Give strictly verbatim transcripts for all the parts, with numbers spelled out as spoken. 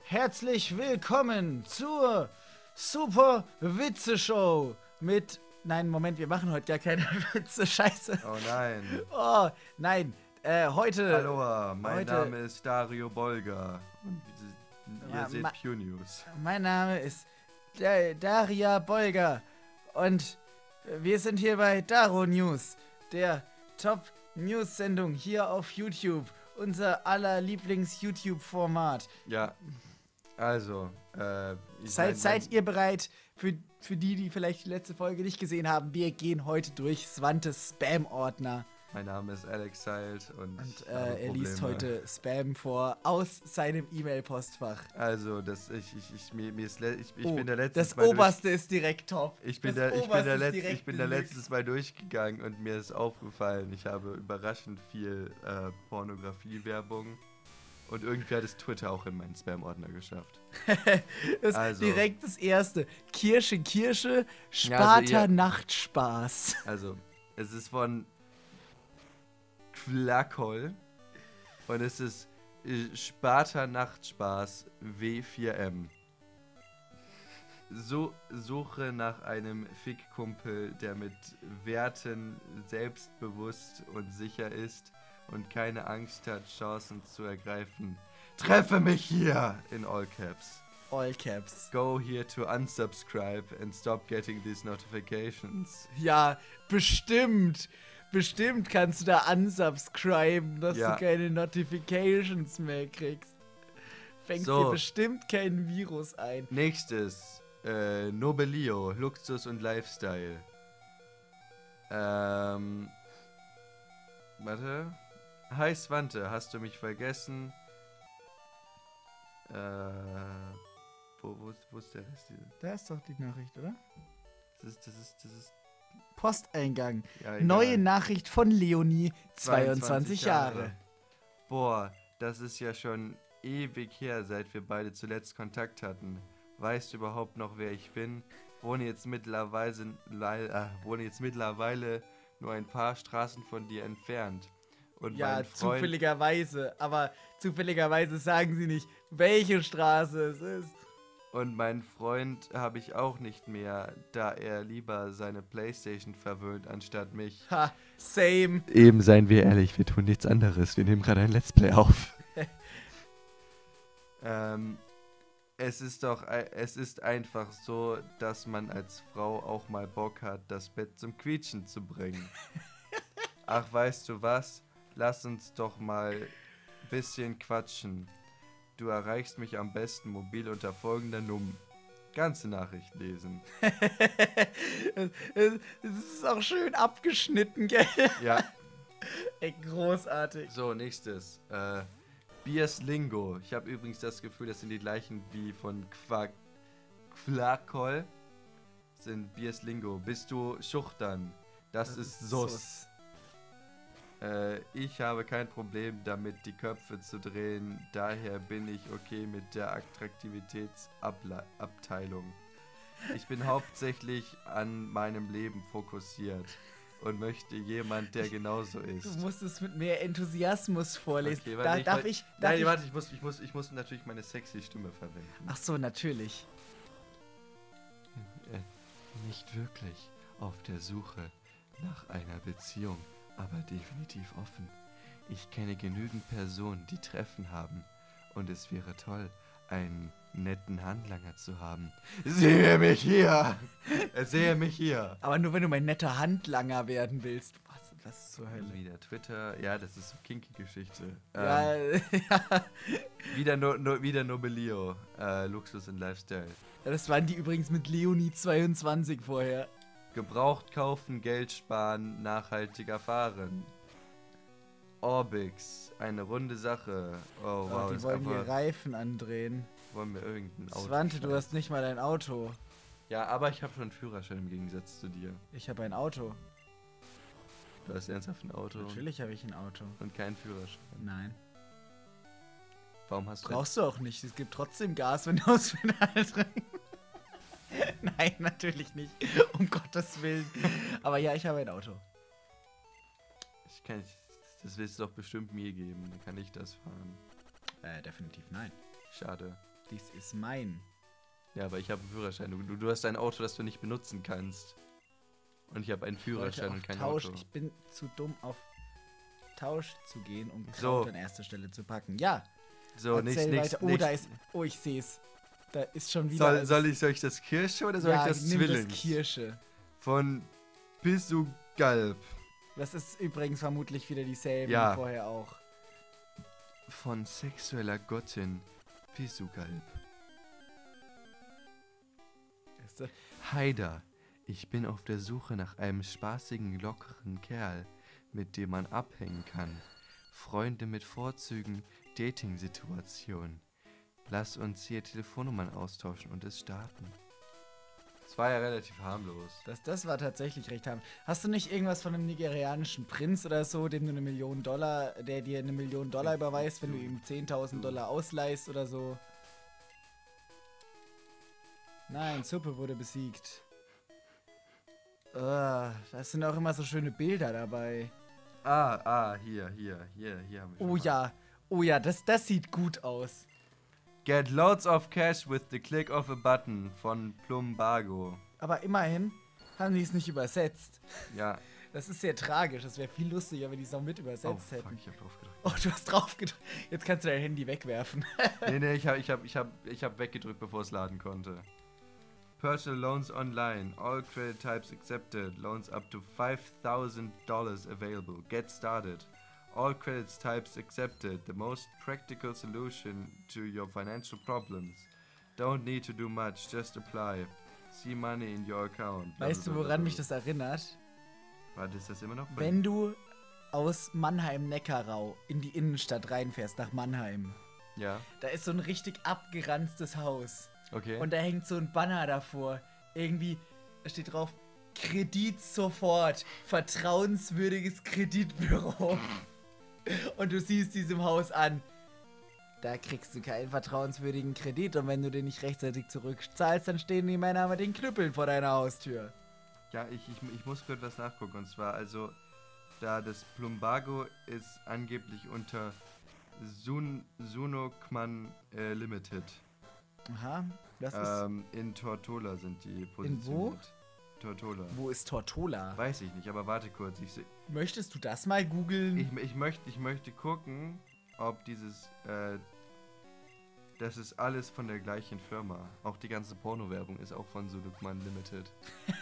herzlich willkommen zur Super Witze Show mit... Nein, Moment, wir machen heute gar keine Witze, scheiße. Oh nein. Oh, nein, äh, heute... Hallo, mein heute, Name ist Dario Bolger und ihr Ja, seht ma- Q News. Mein Name ist da Daria Bolger und wir sind hier bei Daro News, der Top-News-Sendung hier auf YouTube, unser aller Lieblings-YouTube-Format. Ja, also, äh... Ich Seid, mein, seid ihr bereit, für, für die, die vielleicht die letzte Folge nicht gesehen haben, wir gehen heute durch Svantes Spam-Ordner. Mein Name ist Alex Seilt und, Und ich äh, habe er liest Probleme. heute Spam vor aus seinem E-Mail-Postfach. Also, das, ich, ich, ich, mir, mir ist le ich, ich Oh, bin der letztes das Mal Oberste ist direkt top. durch, ich bin Das der, ich bin Oberste der, ist Letz direkt ich bin der Deluxe. letztes Mal durchgegangen und mir ist aufgefallen, ich habe überraschend viel äh, Pornografie-Werbung und irgendwie hat es Twitter auch in meinen Spam-Ordner geschafft. Das Also. direkt das Erste. Kirsche, Kirsche, Ja, also Sparta ihr- Nachtspaß. Also, es ist von Flakol und es ist äh, Sparta Nachtspaß W vier M. So, suche nach einem Fickkumpel, der mit Werten selbstbewusst und sicher ist und keine Angst hat, Chancen zu ergreifen. Treffe mich hier! In all caps. All Caps. Go here to unsubscribe and stop getting these notifications. Ja, bestimmt. Bestimmt kannst du da unsubscriben, dass Ja. du keine Notifications mehr kriegst. Fängst So. dir bestimmt kein Virus ein. Nächstes, äh, Nobelio, Luxus und Lifestyle. Ähm, warte. Hi Svante, hast du mich vergessen? Äh, wo, wo, ist, wo ist der Rest? hier? Da ist doch die Nachricht, oder? Das ist, das ist, das ist, Posteingang. ja, egal. Neue Nachricht von Leonie, zweiundzwanzig Jahre. Boah, das ist ja schon ewig her, seit wir beide zuletzt Kontakt hatten. Weißt du überhaupt noch, wer ich bin? Wohne jetzt mittlerweile, lei- äh, wohne jetzt mittlerweile nur ein paar Straßen von dir entfernt. Und Ja, mein Freund, zufälligerweise. Aber zufälligerweise sagen sie nicht, welche Straße es ist. und mein Freund habe ich auch nicht mehr, da er lieber seine Playstation verwöhnt, anstatt mich. Ha, same. Eben, seien wir ehrlich, wir tun nichts anderes. Wir nehmen gerade ein Let's Play auf. ähm, es ist doch, ei- es ist einfach so, dass man als Frau auch mal Bock hat, das Bett zum Quietschen zu bringen. Ach, weißt du was? Lass uns doch mal bisschen quatschen. Du erreichst mich am besten mobil unter folgender Nummer. Ganze Nachricht lesen. Es es- es ist auch schön abgeschnitten, gell? Ja. Ey, großartig. So, nächstes. Äh, Biers Lingo. Ich habe übrigens das Gefühl, das sind die gleichen wie von Quack. Quakol. Sind Biers Lingo. Bist du schüchtern? Das, ist Sus. Äh, ich habe kein Problem damit, die Köpfe zu drehen. Daher bin ich okay mit der Attraktivitätsabteilung. Ich bin hauptsächlich an meinem Leben fokussiert und möchte jemand, der genauso ist. Du musst es mit mehr Enthusiasmus vorlesen. Okay, da, warte, darf warte- ich, darf Nein, ich warte, ich muss, ich, muss, ich muss natürlich meine sexy Stimme verwenden. Ach so, natürlich. Äh, nicht wirklich auf der Suche nach einer Beziehung, aber definitiv offen. Ich kenne genügend Personen, die Treffen haben. Und es wäre toll, einen netten Handlanger zu haben. Sehe mich hier! Äh, Sehe mich hier! Aber nur wenn du mein netter Handlanger werden willst. Was, was zur Hölle? Wieder Twitter, ja, das ist so Kinky-Geschichte. Ja, Ähm, ja. wieder, no, no, wieder Nobelio, äh, Luxus und Lifestyle. Das waren die übrigens mit Leonie zweiundzwanzig vorher. Gebraucht kaufen, Geld sparen, nachhaltiger fahren. Orbix, eine runde Sache. Oh, Oh, wow, die ist wollen hier einfach, Reifen andrehen. wollen wir irgendein Auto. Swante, du scheißen. hast nicht mal ein Auto. Ja, aber ich habe schon einen Führerschein im Gegensatz zu dir. Ich habe ein Auto. Du hast ernsthaft ein Auto Natürlich habe ich ein Auto. und keinen Führerschein. Nein. Warum hast du Brauchst du auch nicht. Es gibt trotzdem Gas, wenn du aufs Pedal drückst. Nein, natürlich nicht. Um Gottes Willen. Aber ja, ich habe ein Auto. Ich kann, das willst du doch bestimmt mir geben, dann kann ich das fahren. Äh, definitiv nein. Schade. Dies ist mein. Ja, aber ich habe einen Führerschein. Du, du hast ein Auto, das du nicht benutzen kannst. Und ich habe einen Führerschein und kein Tausch. Auto. Ich bin zu dumm, auf Tausch zu gehen, um So. Kraut an erster Stelle zu packen. Ja, So, nichts, erzähl nichts, weiter. Oh, nichts. da ist... Oh, ich sehe es. Da ist schon wieder... Soll, soll, ich, soll ich das Kirsche oder soll ja, ich das nimm Zwillings? das Kirsche. Von Pisugalp. Das ist übrigens vermutlich wieder dieselben Ja. wie vorher auch. Von sexueller Gottin Pisugalp. Weißt du? Haida, ich bin auf der Suche nach einem spaßigen, lockeren Kerl, mit dem man abhängen kann. Freunde mit Vorzügen, Dating-Situationen. Lass uns hier Telefonnummern austauschen und es starten. Das war ja relativ harmlos. Das, das war tatsächlich recht harmlos. Hast du nicht irgendwas von einem nigerianischen Prinz oder so, dem du eine Million Dollar, der dir eine Million Dollar überweist, wenn du ihm zehntausend Dollar ausleihst oder so? Nein, Suppe wurde besiegt. Uh, da sind auch immer so schöne Bilder dabei. Ah, ah, hier, hier, hier, hier haben wir Oh schon mal. ja, oh ja, das, das sieht gut aus. Get loads of cash with the click of a button von Plumbago. Aber immerhin haben die es nicht übersetzt. Ja. Das ist sehr tragisch. Das wäre viel lustiger, wenn die es noch mit übersetzt Oh, fuck, hätten. ich hab drauf gedrückt. Oh, du hast drauf gedrückt. Jetzt kannst du dein Handy wegwerfen. Nee, nee, ich hab, ich hab, ich hab, ich hab weggedrückt, bevor es laden konnte. Personal loans online. All credit types accepted. Loans up to five thousand dollars available. Get started. All credit types accepted. The most practical solution to your financial problems. Don't need to do much. Just apply. See money in your account. Weißt du, woran mich das erinnert? Warte, ist das immer noch bei... Wenn du aus Mannheim-Neckarau in die Innenstadt reinfährst, nach Mannheim, Ja, da ist so ein richtig abgeranztes Haus. okay. Und da hängt so ein Banner davor. Irgendwie, da steht drauf, Kredit sofort, vertrauenswürdiges Kreditbüro. Und du siehst diesem Haus an, da kriegst du keinen vertrauenswürdigen Kredit. Und wenn du den nicht rechtzeitig zurückzahlst, dann stehen die Männer mit den Knüppeln vor deiner Haustür. Ja, ich, ich, ich muss kurz was nachgucken. Und zwar, also, da das Plumbago ist angeblich unter Sun, Sunokman äh, Limited. Aha, das ist... Ähm, in Tortola sind die positioniert. wo? Tortola. Wo ist Tortola? Weiß ich nicht, aber warte kurz. Ich, se- Möchtest du das mal googeln? ich, ich, möchte, ich möchte gucken, ob dieses, äh, das ist alles von der gleichen Firma. Auch die ganze Porno-Werbung ist auch von Sunokman Limited.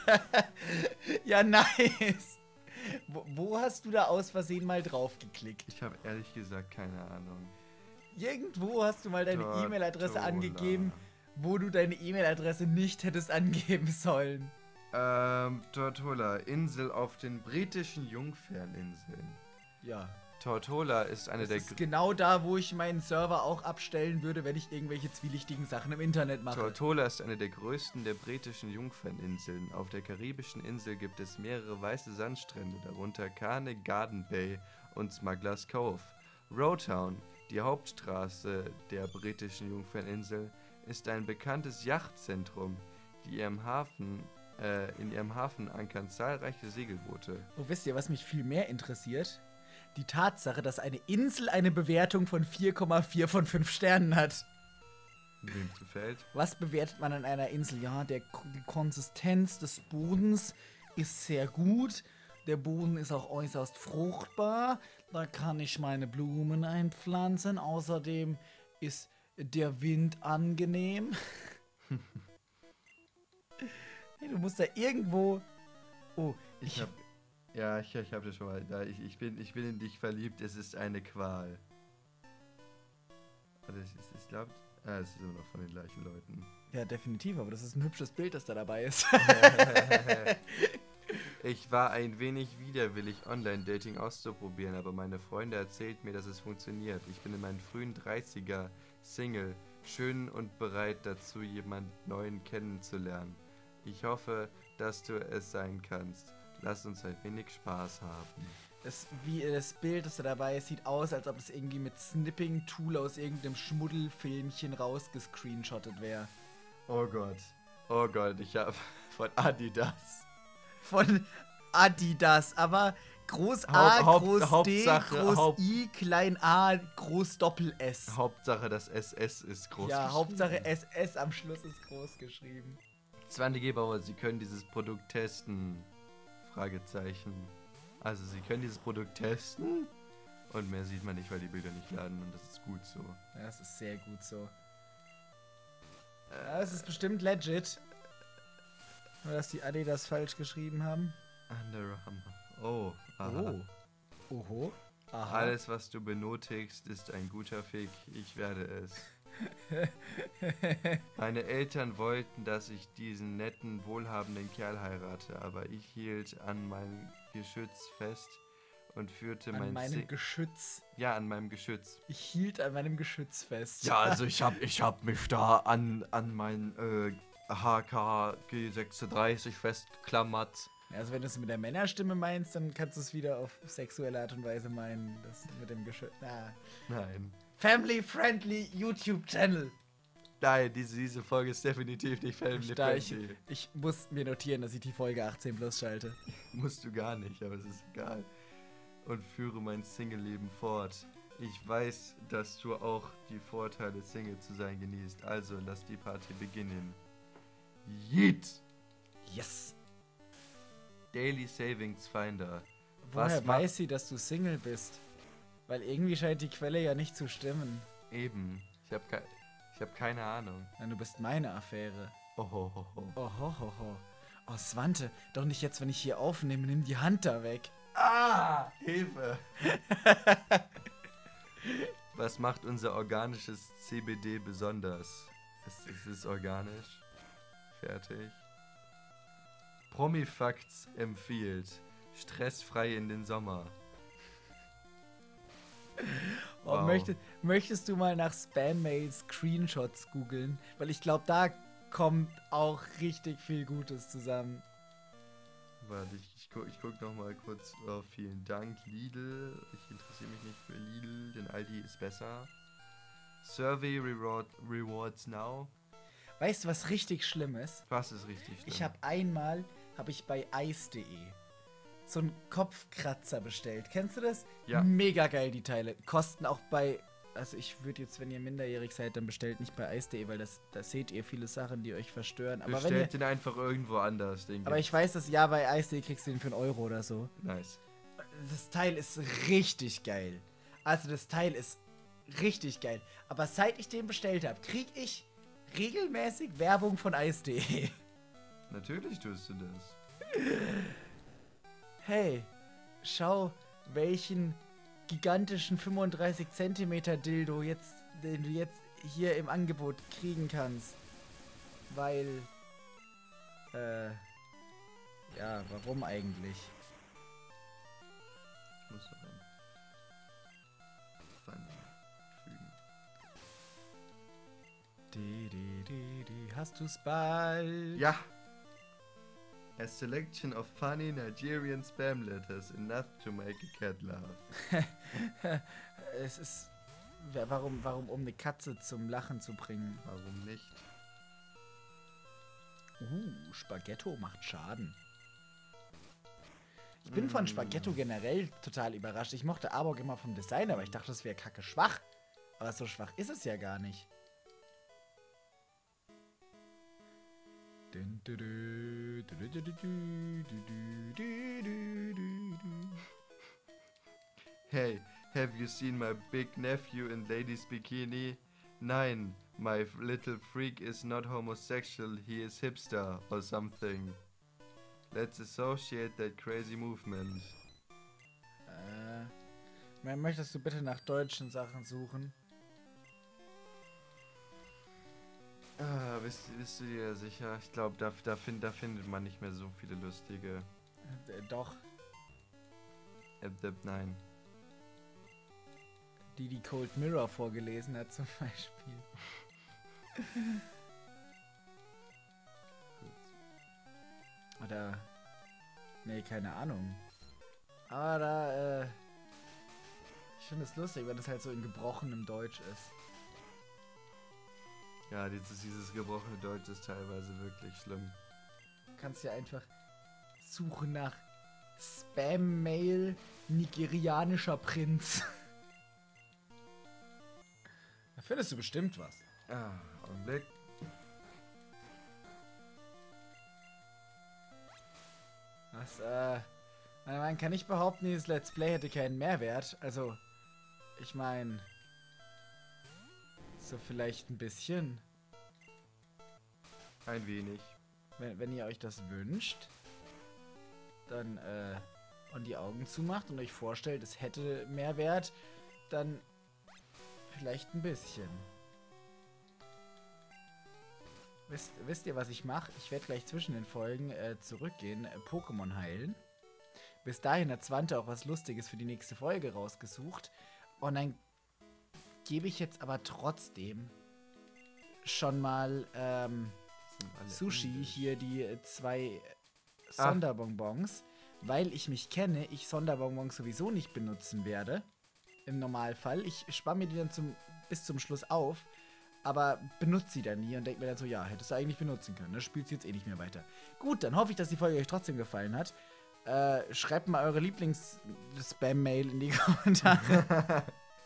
Ja, nice. Wo, wo hast du da aus Versehen mal drauf geklickt? Ich habe ehrlich gesagt keine Ahnung. Irgendwo hast du mal deine Tortola. E-Mail-Adresse angegeben, wo du deine E-Mail-Adresse nicht hättest angeben sollen. Ähm, Tortola, Insel auf den britischen Jungferninseln. Ja. Tortola ist eine Das der ist gr- genau da, wo ich meinen Server auch abstellen würde, wenn ich irgendwelche zwielichtigen Sachen im Internet mache. Tortola ist eine der größten der britischen Jungferninseln. Auf der karibischen Insel gibt es mehrere weiße Sandstrände, darunter Cane Garden Bay und Smugglers Cove. Rotown, die Hauptstraße der britischen Jungferninsel, ist ein bekanntes Yachtzentrum. Die ihrem Hafen, äh, in ihrem Hafen ankern zahlreiche Segelboote. Oh, wisst ihr, was mich viel mehr interessiert? Die Tatsache, dass eine Insel eine Bewertung von vier Komma vier von fünf Sternen hat. Wem gefällt? Was bewertet man an einer Insel? Ja, der, die Konsistenz des Bodens ist sehr gut. Der Boden ist auch äußerst fruchtbar. Da kann ich meine Blumen einpflanzen. Außerdem ist der Wind angenehm. Hey, du musst da irgendwo... Oh, Ich ich... hab, ja, ich, ich hab das schon mal. Da, ich, ich, bin, ich bin in dich verliebt, es ist eine Qual. Oder ich, ich, ich glaube, ah, es ist immer noch von den gleichen Leuten. Ja, definitiv, aber das ist ein hübsches Bild, das da dabei ist. Ich war ein wenig widerwillig, Online-Dating auszuprobieren, aber meine Freunde erzählten mir, dass es funktioniert. Ich bin in meinen frühen dreißiger Single, schön und bereit dazu, jemand Neuen kennenzulernen. Ich hoffe, dass du es sein kannst. Lass uns ein wenig Spaß haben. Das, wie, das Bild, das da dabei ist, sieht aus, als ob es irgendwie mit Snipping-Tool aus irgendeinem Schmuddelfilmchen rausgescreenshottet wäre. Oh Gott. Oh Gott, ich hab von Adidas. Von Adidas, aber groß A, Haupt- groß Haupt- D, Hauptsache- groß Haupt- I, klein a, groß Doppel S. Hauptsache das S S ist groß Ja, geschrieben. Hauptsache S S am Schluss ist groß geschrieben. Svante Gebauer, Sie können dieses Produkt testen. Fragezeichen. Also Sie können dieses Produkt testen. Und mehr sieht man nicht, weil die Bilder nicht laden. Und das ist gut so. Ja, das ist sehr gut so. Ja, das ist bestimmt legit. Nur, dass die Adidas falsch geschrieben haben. Under Armour. Oh, aha. Oh. Oho. Aha. Alles, was du benötigst, ist ein guter Fick. Ich werde es. Meine Eltern wollten, dass ich diesen netten, wohlhabenden Kerl heirate, aber ich hielt an meinem Geschütz fest und führte An mein meinem Sing- Geschütz. Ja, an meinem Geschütz. Ich hielt an meinem Geschütz fest. Ja, also ich hab, ich hab mich da an, an mein äh, H K G sechsunddreißig festgeklammert. Also wenn du es mit der Männerstimme meinst, dann kannst du es wieder auf sexuelle Art und Weise meinen. Das mit dem Geschütz. Ah. Nein. Family-friendly YouTube-Channel. Nein, diese, diese Folge ist definitiv nicht family Da ich, friendly. ich muss mir notieren, dass ich die Folge achtzehn plus schalte. Musst du gar nicht, aber es ist egal. Und führe mein Single-Leben fort. Ich weiß, dass du auch die Vorteile, Single zu sein, genießt. Also lass die Party beginnen. Yeet! Yes. Daily Savings Finder. Woher Was macht- weiß sie, dass du Single bist? Weil irgendwie scheint die Quelle ja nicht zu stimmen. Eben. Ich hab, ke ich hab keine Ahnung. Nein, du bist meine Affäre. Ohohoho. Oh, ho, ho, ho. Oh, Svante, doch nicht jetzt, wenn ich hier aufnehme. Nimm die Hand da weg. Ah! Hilfe! Was macht unser organisches C B D besonders? Es, es ist organisch. Fertig. Promifacts empfiehlt. Stressfrei in den Sommer. Oh, Wow. möchte, möchtest du mal nach Spam-Mail-Screenshots googeln? Weil ich glaube, da kommt auch richtig viel Gutes zusammen. Warte, ich, ich, guck, ich guck noch mal kurz. Oh, vielen Dank, Lidl. Ich interessiere mich nicht für Lidl, denn Aldi ist besser. Survey Reward, Rewards Now. Weißt du, was richtig schlimm ist? Was ist richtig schlimm? Ich habe einmal, habe ich bei eis punkt de so einen Kopfkratzer bestellt. Kennst du das? Ja. Mega geil, die Teile. Kosten auch bei, also ich würde jetzt, wenn ihr minderjährig seid, dann bestellt nicht bei eis punkt de, weil das, da seht ihr viele Sachen, die euch verstören. Aber, wenn ihr, Bestellt den einfach irgendwo anders, den aber ich weiß, dass ja, bei eis punkt de kriegst du den für einen Euro oder so. Nice. Das Teil ist richtig geil. Also das Teil ist richtig geil. Aber seit ich den bestellt habe, krieg ich regelmäßig Werbung von eis punkt de. Natürlich tust du das. Hey, schau, welchen gigantischen fünfunddreißig Zentimeter Dildo jetzt, den du jetzt hier im Angebot kriegen kannst. Weil, äh, ja, warum eigentlich? Ich muss noch ein Fun fügen. Di, di, di, di, hast du's bald? Ja. A selection of funny Nigerian spam letters, enough to make a cat laugh. Es ist, wa- warum, warum, um eine Katze zum Lachen zu bringen? Warum nicht? Uh, Spaghetto macht Schaden. Ich bin von Mm. Spaghetto generell total überrascht. Ich mochte Arbok immer vom Design, aber ich dachte, das wäre kacke schwach. Aber so schwach ist es ja gar nicht. Dun, du, du, du, du, du, du, du, du, du, du, du, du. Hey, have you seen my big nephew in ladies bikini? Nein, my f- little freak is not homosexual, he is hipster or something. Let's associate that crazy movement. Äh, möchtest du bitte nach deutschen Sachen suchen? Ah, bist, bist du dir sicher? Ich glaube, da, da, find, da findet man nicht mehr so viele lustige. Äh, doch, Äh, äh, nein. die, die Cold Mirror vorgelesen hat zum Beispiel. Oder, nee, keine Ahnung. Aber da, äh, ich finde es lustig, wenn es halt so in gebrochenem Deutsch ist. Ja, dieses, dieses gebrochene Deutsch ist teilweise wirklich schlimm. Du kannst ja einfach suchen nach Spam-Mail nigerianischer Prinz. Da findest du bestimmt was. Ah, Augenblick. Was, äh... Man kann nicht behaupten, dieses Let's Play hätte keinen Mehrwert. Also, ich meine... So vielleicht ein bisschen. Ein wenig. Wenn, wenn ihr euch das wünscht, dann, äh... und die Augen zumacht und euch vorstellt, es hätte Mehrwert, dann vielleicht ein bisschen. Wisst, wisst ihr, was ich mache? Ich werde gleich zwischen den Folgen äh, zurückgehen, äh, Pokémon heilen. Bis dahin hat Swante auch was Lustiges für die nächste Folge rausgesucht. Und dann gebe ich jetzt aber trotzdem schon mal ähm, Sushi Englisch. Hier die äh, zwei Sonderbonbons. Weil ich mich kenne, ich Sonderbonbons sowieso nicht benutzen werde. Im Normalfall. Ich spare mir die dann zum, bis zum Schluss auf. Aber benutze sie dann nie und denke mir dann so, ja, hättest du eigentlich benutzen können. Das spielt sie jetzt eh nicht mehr weiter. Gut, dann hoffe ich, dass die Folge euch trotzdem gefallen hat. Äh, schreibt mal eure Lieblings-Spam-Mail in die Kommentare.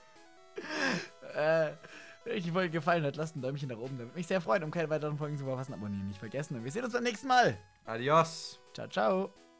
äh, wenn euch die Folge gefallen hat, lasst ein Däumchen nach oben. Das würde mich sehr freuen. Um keine weiteren Folgen zu verpassen, abonnieren nicht vergessen. Und wir sehen uns beim nächsten Mal. Adios. Ciao, ciao.